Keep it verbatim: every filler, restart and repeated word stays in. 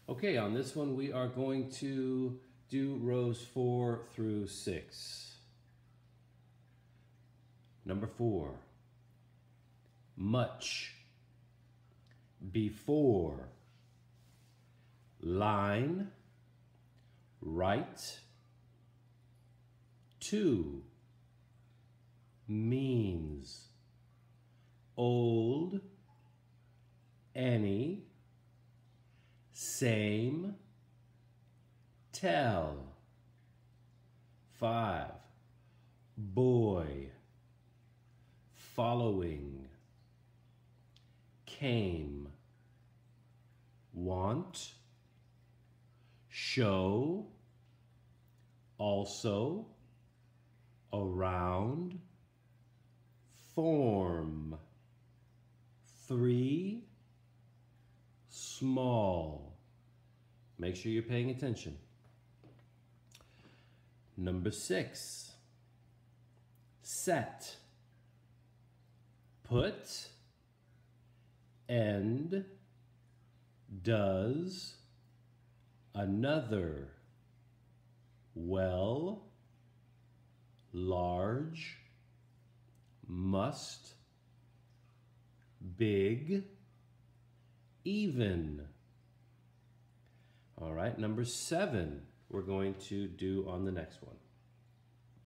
Okay, on this one we are going to do rows four through six. Number four, much, before, line, right, to, means, old, any, same, tell. Five, boy, following, came, want, show, also, around, form. Three, small. Make sure you're paying attention. Number six, set, put, end, does, another, well, large, must, big, even. All right, number seven, we're going to do on the next one.